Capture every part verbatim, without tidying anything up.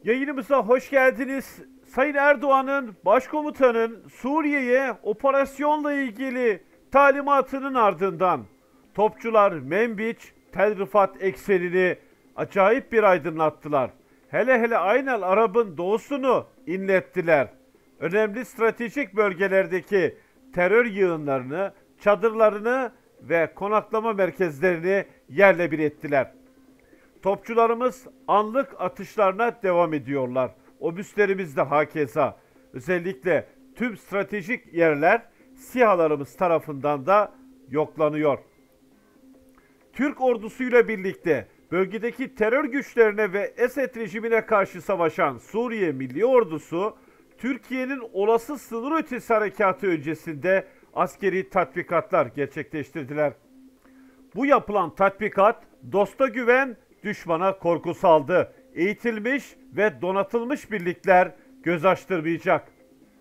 Yayınımıza hoş geldiniz. Sayın Erdoğan'ın başkomutanın Suriye'ye operasyonla ilgili talimatının ardından topçular Menbiç, Tel Rifat eksenini acayip bir aydınlattılar. Hele hele Aynel Arap'ın doğusunu inlettiler. Önemli stratejik bölgelerdeki terör yığınlarını, çadırlarını ve konaklama merkezlerini yerle bir ettiler. Topçularımız anlık atışlarına devam ediyorlar. Obüslerimiz de hakeza. Özellikle tüm stratejik yerler SİHA'larımız tarafından da yoklanıyor. Türk ordusuyla birlikte bölgedeki terör güçlerine ve Esed rejimine karşı savaşan Suriye Milli Ordusu, Türkiye'nin olası sınır ötesi harekatı öncesinde askeri tatbikatlar gerçekleştirdiler. Bu yapılan tatbikat dosta güven, düşmana korku saldı. Eğitilmiş ve donatılmış birlikler göz açtırmayacak.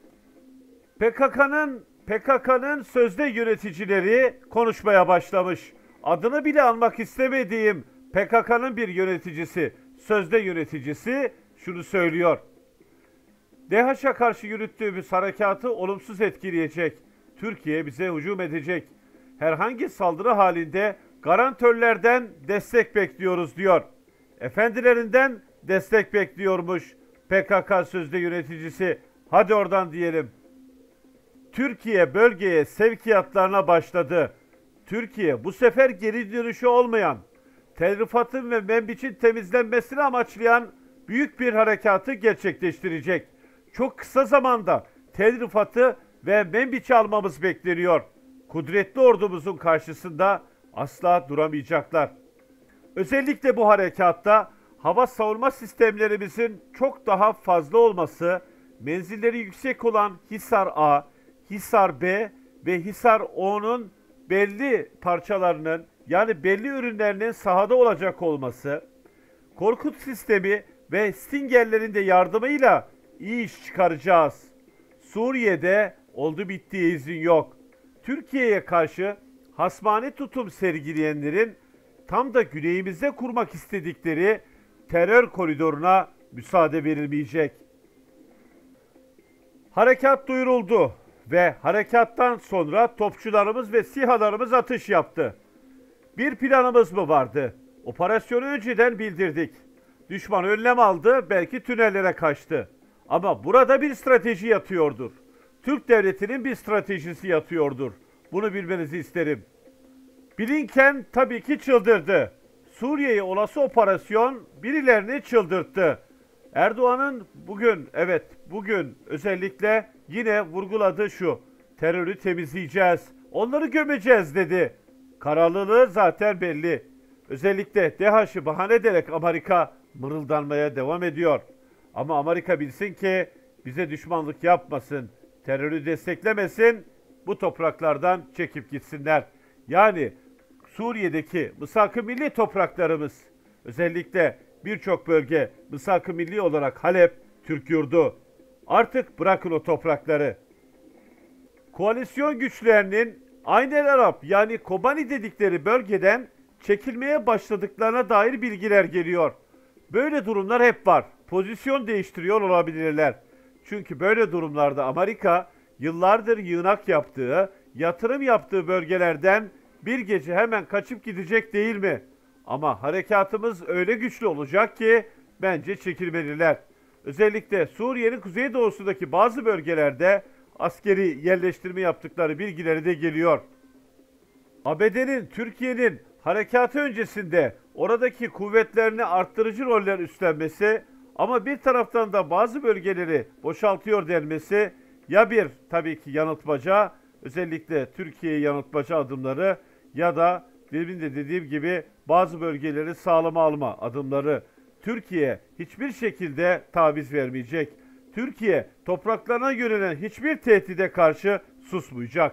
P K K'nın P K K'nın sözde yöneticileri konuşmaya başlamış. Adını bile anmak istemediğim P K K'nın bir yöneticisi, sözde yöneticisi şunu söylüyor. DAEŞ'e karşı yürüttüğümüz harekatı olumsuz etkileyecek. Türkiye bize hücum edecek. Herhangi saldırı halinde garantörlerden destek bekliyoruz diyor. Efendilerinden destek bekliyormuş P K K sözde yöneticisi. Hadi oradan diyelim. Türkiye bölgeye sevkiyatlarına başladı. Türkiye bu sefer geri dönüşü olmayan, Tel Rifat'ın ve Menbiç'in temizlenmesini amaçlayan büyük bir harekatı gerçekleştirecek. Çok kısa zamanda Tel Rifat'ı ve Menbiç'i almamız bekleniyor. Kudretli ordumuzun karşısında asla duramayacaklar. Özellikle bu harekatta hava savunma sistemlerimizin çok daha fazla olması, menzilleri yüksek olan Hisar A, Hisar B ve Hisar O'nun belli parçalarının yani belli ürünlerinin sahada olacak olması, Korkut sistemi ve Stinger'lerin de yardımıyla iyi iş çıkaracağız. Suriye'de oldu bittiye izin yok. Türkiye'ye karşı hasmane tutum sergileyenlerin tam da güneyimizde kurmak istedikleri terör koridoruna müsaade verilmeyecek. Harekat duyuruldu ve harekattan sonra topçularımız ve SİHA'larımız atış yaptı. Bir planımız mı vardı? Operasyonu önceden bildirdik. Düşman önlem aldı, belki tünellere kaçtı. Ama burada bir strateji yatıyordur. Türk devletinin bir stratejisi yatıyordur. Bunu bilmenizi isterim. Blinken tabii ki çıldırdı. Suriye'ye olası operasyon birilerini çıldırttı. Erdoğan'ın bugün, evet bugün özellikle yine vurguladığı şu. Terörü temizleyeceğiz, onları gömeceğiz dedi. Kararlılığı zaten belli. Özellikle DAEŞ'i bahane ederek Amerika mırıldanmaya devam ediyor. Ama Amerika bilsin ki bize düşmanlık yapmasın, terörü desteklemesin, bu topraklardan çekip gitsinler. Yani Suriye'deki Mısak-ı Milli topraklarımız, özellikle birçok bölge Mısak-ı Milli olarak Halep, Türk yurdu. Artık bırakın o toprakları. Koalisyon güçlerinin Aynel Arap yani Kobani dedikleri bölgeden çekilmeye başladıklarına dair bilgiler geliyor. Böyle durumlar hep var. Pozisyon değiştiriyor olabilirler. Çünkü böyle durumlarda Amerika yıllardır yığınak yaptığı, yatırım yaptığı bölgelerden bir gece hemen kaçıp gidecek değil mi? Ama harekatımız öyle güçlü olacak ki bence çekilmeliler. Özellikle Suriye'nin kuzeydoğusundaki bazı bölgelerde askeri yerleştirme yaptıkları bilgileri de geliyor. A B D'nin, Türkiye'nin harekatı öncesinde oradaki kuvvetlerini arttırıcı roller üstlenmesi ama bir taraftan da bazı bölgeleri boşaltıyor denmesi ya bir tabii ki yanıltmaca, özellikle Türkiye'yi yanıltmaca adımları ya da demin de dediğim gibi bazı bölgeleri sağlama alma adımları. Türkiye hiçbir şekilde taviz vermeyecek. Türkiye topraklarına yönelen hiçbir tehdide karşı susmayacak.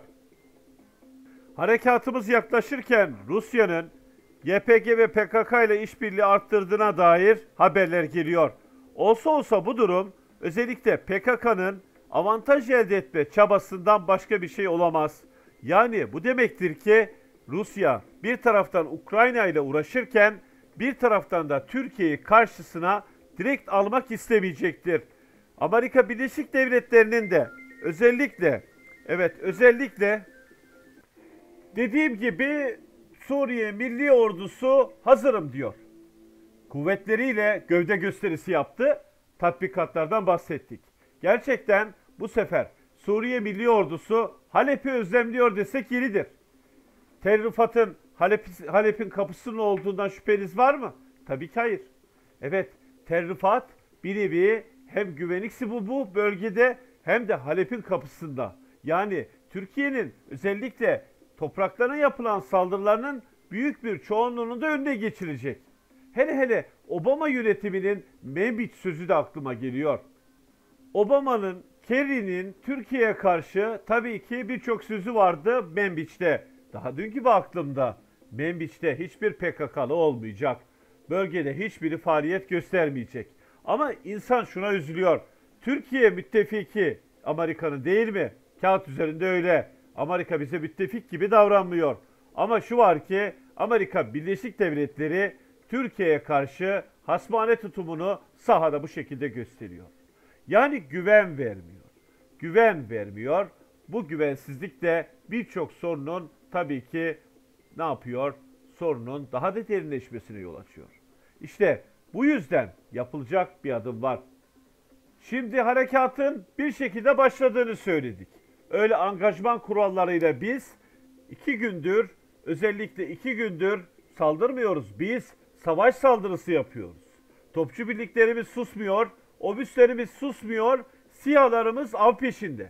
Harekatımız yaklaşırken Rusya'nın Y P G ve P K K ile işbirliği arttırdığına dair haberler geliyor. Olsa olsa bu durum özellikle P K K'nın avantaj elde etme çabasından başka bir şey olamaz. Yani bu demektir ki Rusya bir taraftan Ukrayna ile uğraşırken bir taraftan da Türkiye'yi karşısına direkt almak istemeyecektir. Amerika Birleşik Devletleri'nin de özellikle, evet özellikle dediğim gibi Suriye Milli Ordusu hazırım diyor. Kuvvetleriyle gövde gösterisi yaptı. Tatbikatlardan bahsettik. Gerçekten bu sefer Suriye Milli Ordusu Halep'i özlemliyor desek yeridir. Tel Rifat'ın Halep, Halep'in kapısının olduğundan şüpheniz var mı? Tabii ki hayır. Evet, Tel Rifat bir nevi hem güvenlik bu bu bölgede hem de Halep'in kapısında. Yani Türkiye'nin özellikle topraklarına yapılan saldırılarının büyük bir çoğunluğunun da önüne geçilecek. Hele hele Obama yönetiminin Manbij sözü de aklıma geliyor. Obama'nın, Kerry'nin Türkiye'ye karşı tabii ki birçok sözü vardı Manbij'te. Daha dün gibi aklımda. Manbij'te hiçbir P K K'lı olmayacak. Bölgede hiçbiri faaliyet göstermeyecek. Ama insan şuna üzülüyor. Türkiye müttefiki Amerika'nın değil mi? Kağıt üzerinde öyle. Amerika bize müttefik gibi davranmıyor. Ama şu var ki Amerika Birleşik Devletleri Türkiye'ye karşı hasmane tutumunu sahada bu şekilde gösteriyor. Yani güven vermiyor. Güven vermiyor. Bu güvensizlik de birçok sorunun tabii ki ne yapıyor? Sorunun daha da derinleşmesine yol açıyor. İşte bu yüzden yapılacak bir adım var. Şimdi harekatın bir şekilde başladığını söyledik. Öyle angajman kurallarıyla biz iki gündür, özellikle iki gündür saldırmıyoruz. Biz savaş saldırısı yapıyoruz. Topçu birliklerimiz susmuyor, obüslerimiz susmuyor, SİHA'larımız av peşinde.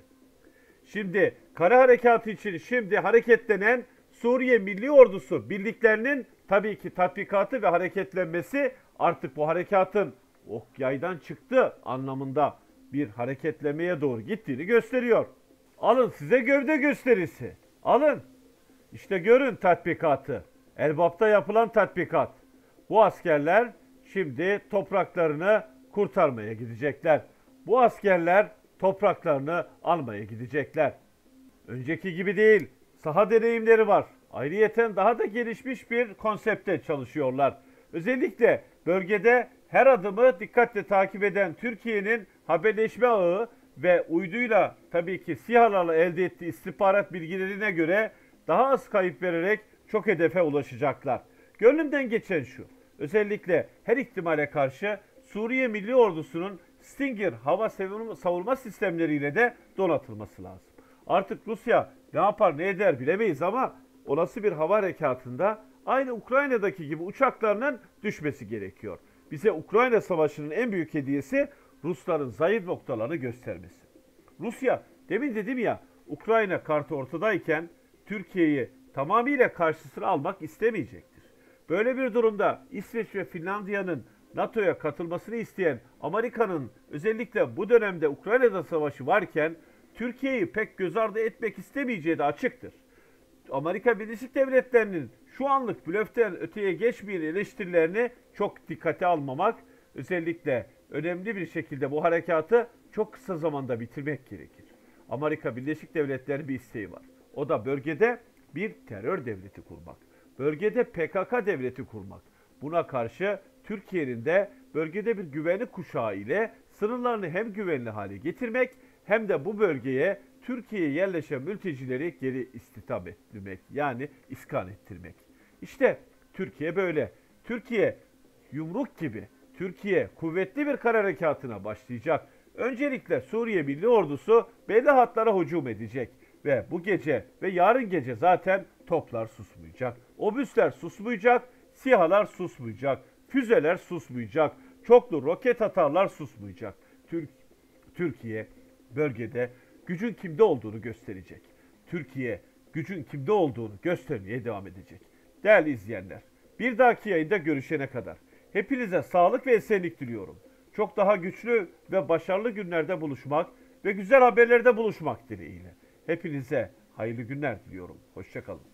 Şimdi kara harekatı için şimdi hareketlenen Suriye Milli Ordusu birliklerinin tabii ki tatbikatı ve hareketlenmesi artık bu harekatın ok yaydan çıktı anlamında bir hareketlemeye doğru gittiğini gösteriyor. Alın size gövde gösterisi. Alın. İşte görün tatbikatı. Elbap'ta yapılan tatbikat. Bu askerler şimdi topraklarını kurtarmaya gidecekler. Bu askerler topraklarını almaya gidecekler. Önceki gibi değil. Saha deneyimleri var. Ayrıyeten daha da gelişmiş bir konsepte çalışıyorlar. Özellikle bölgede her adımı dikkatle takip eden Türkiye'nin haberleşme ağı ve uyduyla tabii ki SİHA'larla elde ettiği istihbarat bilgilerine göre daha az kayıp vererek çok hedefe ulaşacaklar. Gönlümden geçen şu. Özellikle her ihtimale karşı Suriye Milli Ordusu'nun Stinger hava savunma sistemleriyle de donatılması lazım. Artık Rusya ne yapar ne eder bilemeyiz ama olası bir hava harekatında aynı Ukrayna'daki gibi uçaklarının düşmesi gerekiyor. Bize Ukrayna Savaşı'nın en büyük hediyesi Rusların zayıf noktalarını göstermesi. Rusya demin dedim ya Ukrayna kartı ortadayken Türkiye'yi tamamıyla karşısına almak istemeyecektir. Böyle bir durumda İsveç ve Finlandiya'nın NATO'ya katılmasını isteyen Amerika'nın özellikle bu dönemde Ukrayna'da savaşı varken Türkiye'yi pek göz ardı etmek istemeyeceği de açıktır. Amerika Birleşik Devletleri'nin şu anlık blöften öteye geçmeyen eleştirilerini çok dikkate almamak, özellikle önemli bir şekilde bu harekatı çok kısa zamanda bitirmek gerekir. Amerika Birleşik Devletleri bir isteği var. O da bölgede bir terör devleti kurmak. Bölgede P K K devleti kurmak. Buna karşı Türkiye'nin de bölgede bir güvenlik kuşağı ile sınırlarını hem güvenli hale getirmek hem de bu bölgeye Türkiye'ye yerleşen mültecileri geri istihdam ettirmek, yani iskan ettirmek. İşte Türkiye böyle. Türkiye yumruk gibi, Türkiye kuvvetli bir kara harekatına başlayacak. Öncelikle Suriye Milli Ordusu belli hatlara hücum edecek. Ve bu gece ve yarın gece zaten toplar susmayacak. Obüsler susmayacak, SİHA'lar susmayacak, füzeler susmayacak, çoklu roket atarlar susmayacak. Türk, Türkiye bölgede gücün kimde olduğunu gösterecek. Türkiye gücün kimde olduğunu göstermeye devam edecek. Değerli izleyenler, bir dahaki yayında görüşene kadar hepinize sağlık ve esenlik diliyorum. Çok daha güçlü ve başarılı günlerde buluşmak ve güzel haberlerde buluşmak dileğiyle. Hepinize hayırlı günler diliyorum. Hoşça kalın.